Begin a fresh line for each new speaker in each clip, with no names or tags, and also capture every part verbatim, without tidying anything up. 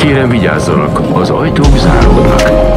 Kérem vigyázzanak, az ajtók záródnak.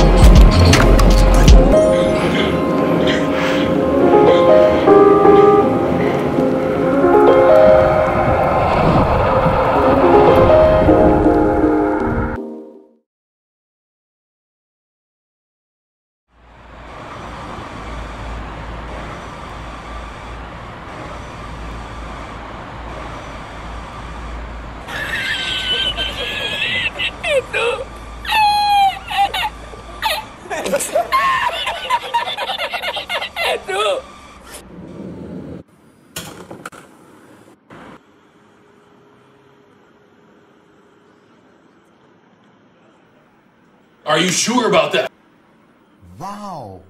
Are you sure about that?
Wow.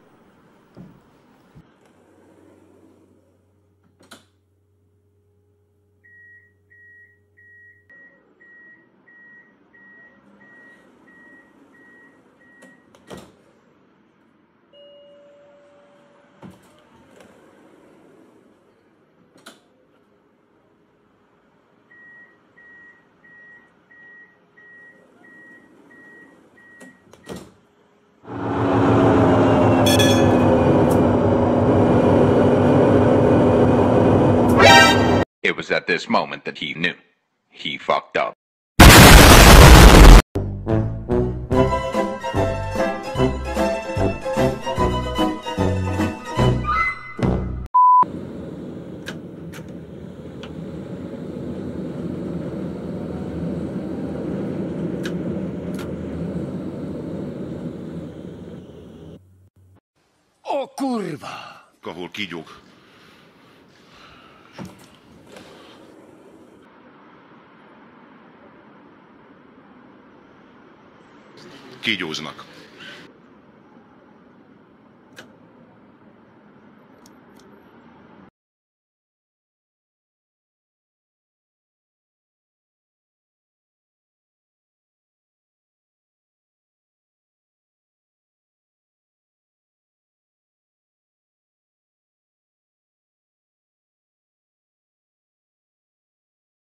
It was at this moment that he knew. He fucked up.
O kurwa!
Ahol kígyók. Kígyóznak.